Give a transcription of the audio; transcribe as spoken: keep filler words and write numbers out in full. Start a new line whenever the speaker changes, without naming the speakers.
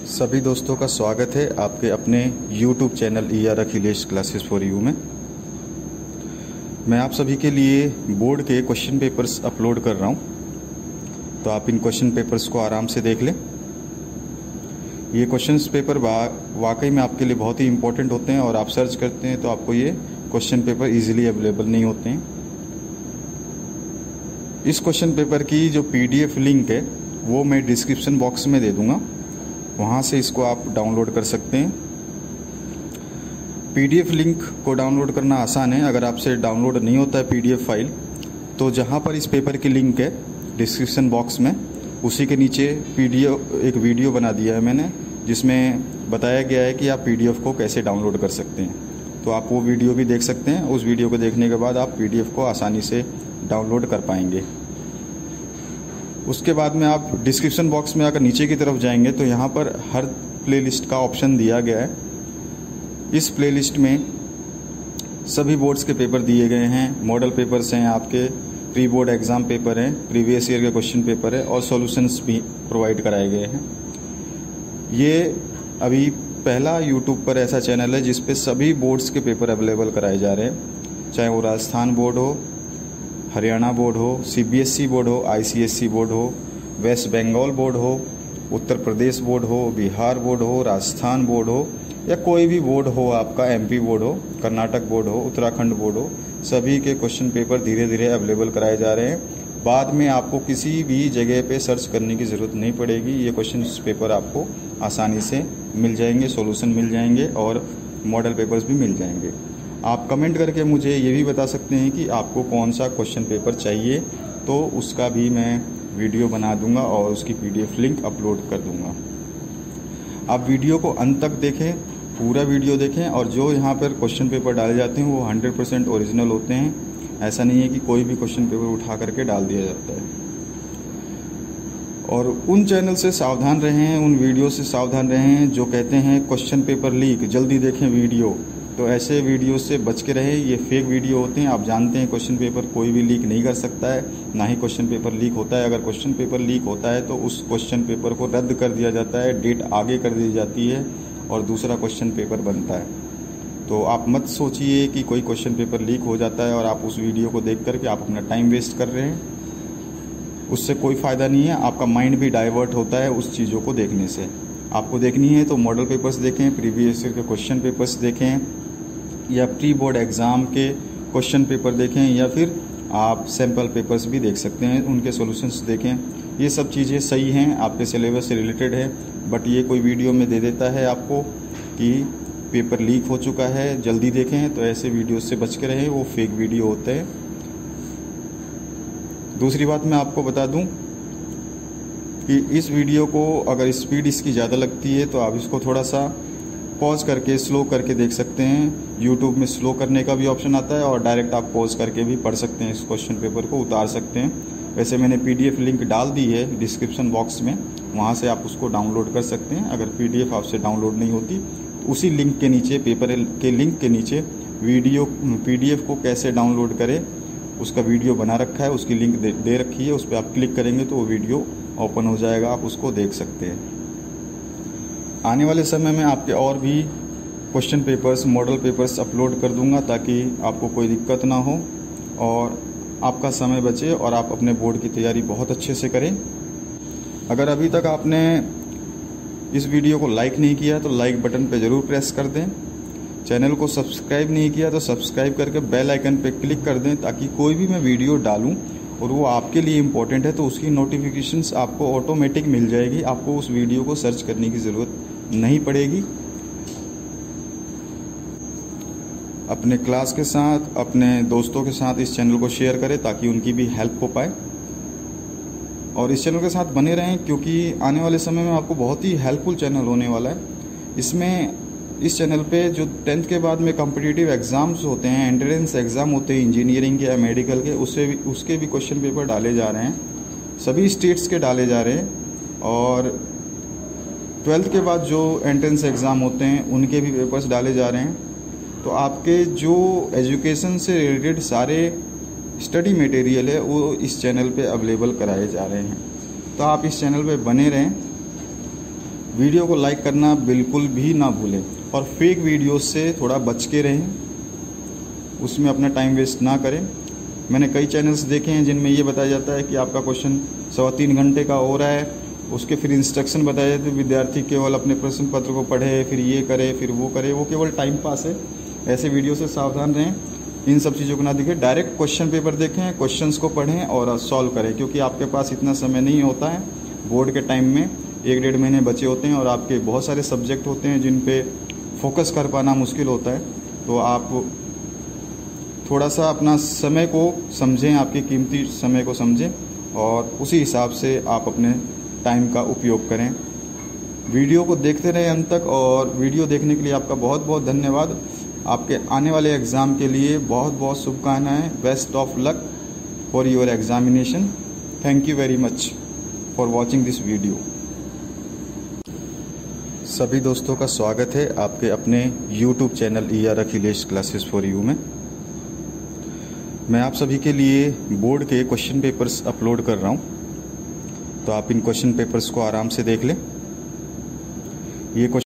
सभी दोस्तों का स्वागत है आपके अपने YouTube channel E R Akhilesh classes for you में। मैं आप सभी के लिए बोर्ड के क्वेश्चन पेपर्स अपलोड कर रहा हूं, तो आप इन क्वेश्चन पेपर्स को आराम से देख लें। ये क्वेश्चन पेपर वा, वाकई में आपके लिए बहुत ही इम्पोर्टेंट होते हैं और आप सर्च करते हैं तो आपको ये क्वेश्चन पेपर इजीली अवेलेबल नहीं होते हैं। इस क्वेश्चन पेपर की जो पीडीएफ लिंक है वो मैं डिस्क्रिप्शन बॉक्स में दे दूंगा, वहाँ से इसको आप डाउनलोड कर सकते हैं। पीडीएफ लिंक को डाउनलोड करना आसान है। अगर आपसे डाउनलोड नहीं होता है पीडीएफ फाइल, तो जहाँ पर इस पेपर की लिंक है डिस्क्रिप्शन बॉक्स में, उसी के नीचे पीडीएफ एक वीडियो बना दिया है मैंने, जिसमें बताया गया है कि आप पीडीएफ को कैसे डाउनलोड कर सकते हैं। तो आप वो वीडियो भी देख सकते हैं। उस वीडियो को देखने के बाद आप पीडीएफ को आसानी से डाउनलोड कर पाएंगे। उसके बाद में आप डिस्क्रिप्शन बॉक्स में अगर नीचे की तरफ जाएंगे तो यहाँ पर हर प्लेलिस्ट का ऑप्शन दिया गया है। इस प्लेलिस्ट में सभी बोर्ड्स के पेपर दिए गए हैं। मॉडल पेपर्स हैं, आपके प्री बोर्ड एग्जाम पेपर हैं, प्रीवियस ईयर के क्वेश्चन पेपर है और सॉल्यूशंस भी प्रोवाइड कराए गए हैं। ये अभी पहला यूट्यूब पर ऐसा चैनल है जिस पे सभी बोर्ड्स के पेपर अवेलेबल कराए जा रहे हैं, चाहे वो राजस्थान बोर्ड हो, हरियाणा बोर्ड हो, सीबीएसई बोर्ड हो, आईसीएसई बोर्ड हो, वेस्ट बंगाल बोर्ड हो, उत्तर प्रदेश बोर्ड हो, बिहार बोर्ड हो, राजस्थान बोर्ड हो, या कोई भी बोर्ड हो आपका, एमपी बोर्ड हो, कर्नाटक बोर्ड हो, उत्तराखंड बोर्ड हो, सभी के क्वेश्चन पेपर धीरे धीरे अवेलेबल कराए जा रहे हैं। बाद में आपको किसी भी जगह पे सर्च करने की ज़रूरत नहीं पड़ेगी। ये क्वेश्चन पेपर आपको आसानी से मिल जाएंगे, सॉल्यूशन मिल जाएंगे और मॉडल पेपर्स भी मिल जाएंगे। आप कमेंट करके मुझे ये भी बता सकते हैं कि आपको कौन सा क्वेश्चन पेपर चाहिए, तो उसका भी मैं वीडियो बना दूंगा और उसकी पीडीएफ लिंक अपलोड कर दूंगा। आप वीडियो को अंत तक देखें, पूरा वीडियो देखें, और जो यहाँ पर क्वेश्चन पेपर डाले जाते हैं वो हंड्रेड परसेंट ओरिजिनल होते हैं। ऐसा नहीं है कि कोई भी क्वेश्चन पेपर उठा करके डाल दिया जाता है। और उन चैनल से सावधान रहें, उन वीडियो से सावधान रहें जो कहते हैं क्वेश्चन पेपर लीक, जल्दी देखें वीडियो। तो ऐसे वीडियो से बच के रहें। ये फेक वीडियो होते हैं। आप जानते हैं क्वेश्चन पेपर कोई भी लीक नहीं कर सकता है, ना ही क्वेश्चन पेपर लीक होता है। अगर क्वेश्चन पेपर लीक होता है तो उस क्वेश्चन पेपर को रद्द कर दिया जाता है, डेट आगे कर दी जाती है और दूसरा क्वेश्चन पेपर बनता है। तो आप मत सोचिए कि कोई क्वेश्चन पेपर लीक हो जाता है और आप उस वीडियो को देख करके आप अपना टाइम वेस्ट कर रहे हैं। उससे कोई फ़ायदा नहीं है। आपका माइंड भी डाइवर्ट होता है उस चीज़ों को देखने से। आपको देखनी है तो मॉडल पेपर्स देखें, प्रीवियस ईयर के क्वेश्चन पेपर्स देखें, या प्री बोर्ड एग्ज़ाम के क्वेश्चन पेपर देखें, या फिर आप सैम्पल पेपर्स भी देख सकते हैं, उनके सॉल्यूशंस देखें। ये सब चीज़ें सही हैं, आपके सिलेबस से रिलेटेड है। बट ये कोई वीडियो में दे देता है आपको कि पेपर लीक हो चुका है, जल्दी देखें, तो ऐसे वीडियो से बच के रहें, वो फेक वीडियो होते हैं। दूसरी बात मैं आपको बता दूं कि इस वीडियो को अगर स्पीड इसकी ज़्यादा लगती है तो आप इसको थोड़ा सा पॉज करके स्लो करके देख सकते हैं। यूट्यूब में स्लो करने का भी ऑप्शन आता है और डायरेक्ट आप पॉज करके भी पढ़ सकते हैं, इस क्वेश्चन पेपर को उतार सकते हैं। वैसे मैंने पीडीएफ लिंक डाल दी है डिस्क्रिप्शन बॉक्स में, वहाँ से आप उसको डाउनलोड कर सकते हैं। अगर पीडीएफ आपसे डाउनलोड नहीं होती तो उसी लिंक के नीचे, पेपर के लिंक के नीचे वीडियो पीडीएफ को कैसे डाउनलोड करें उसका वीडियो बना रखा है, उसकी लिंक दे, दे रखी है। उस पर आप क्लिक करेंगे तो वो वीडियो ओपन हो जाएगा, आप उसको देख सकते हैं। आने वाले समय में आपके और भी question papers, model papers upload कर दूंगा ताकि आपको कोई दिक्कत ना हो और आपका समय बचे और आप अपने बोर्ड की तैयारी बहुत अच्छे से करें। अगर अभी तक आपने इस वीडियो को लाइक नहीं किया तो लाइक बटन पे ज़रूर प्रेस कर दें। चैनल को सब्सक्राइब नहीं किया तो सब्सक्राइब करके बेल आइकन पे क्लिक कर दें ताकि कोई भी मैं वीडियो डालूं और वो आपके लिए इम्पोर्टेंट है तो उसकी नोटिफिकेशंस आपको ऑटोमेटिक मिल जाएगी। आपको उस वीडियो को सर्च करने की ज़रूरत नहीं पड़ेगी। अपने क्लास के साथ, अपने दोस्तों के साथ इस चैनल को शेयर करें ताकि उनकी भी हेल्प हो पाए, और इस चैनल के साथ बने रहें क्योंकि आने वाले समय में आपको बहुत ही हेल्पफुल चैनल होने वाला है। इसमें इस चैनल पे जो टेंथ के बाद में कॉम्पिटिटिव एग्ज़ाम्स होते हैं, एंट्रेंस एग्ज़ाम होते हैं इंजीनियरिंग के या मेडिकल के, उससे भी उसके भी क्वेश्चन पेपर डाले जा रहे हैं। सभी स्टेट्स के डाले जा रहे हैं और ट्वेल्थ के बाद जो एंट्रेंस एग्ज़ाम होते हैं उनके भी पेपर्स डाले जा रहे हैं। तो आपके जो एजुकेशन से रिलेटेड सारे स्टडी मटेरियल है वो इस चैनल पे अवेलेबल कराए जा रहे हैं। तो आप इस चैनल पे बने रहें। वीडियो को लाइक करना बिल्कुल भी ना भूलें और फेक वीडियो से थोड़ा बच के रहें, उसमें अपना टाइम वेस्ट ना करें। मैंने कई चैनल्स देखे हैं जिनमें ये बताया जाता है कि आपका क्वेश्चन सवा तीन घंटे का हो रहा है, उसके फिर इंस्ट्रक्शन बताए जाते हैं, विद्यार्थी केवल अपने प्रश्न पत्र को पढ़े, फिर ये करे, फिर वो करे, वो केवल टाइम पास है। ऐसे वीडियो से सावधान रहें, इन सब चीज़ों को ना देखें, डायरेक्ट क्वेश्चन पेपर देखें, क्वेश्चंस को पढ़ें और सॉल्व करें, क्योंकि आपके पास इतना समय नहीं होता है। बोर्ड के टाइम में एक डेढ़ महीने बचे होते हैं और आपके बहुत सारे सब्जेक्ट होते हैं जिन पे फोकस कर पाना मुश्किल होता है। तो आप थोड़ा सा अपना समय को समझें, आपके कीमती समय को समझें और उसी हिसाब से आप अपने टाइम का उपयोग करें। वीडियो को देखते रहें अंत तक और वीडियो देखने के लिए आपका बहुत बहुत धन्यवाद। आपके आने वाले एग्ज़ाम के लिए बहुत बहुत शुभकामनाएं। Best of luck for your examination. Thank you very much for watching this video. सभी दोस्तों का स्वागत है आपके अपने YouTube channel E R Akhilesh classes for you में। मैं आप सभी के लिए बोर्ड के क्वेश्चन पेपर्स अपलोड कर रहा हूं, तो आप इन क्वेश्चन पेपर्स को आराम से देख लें। ये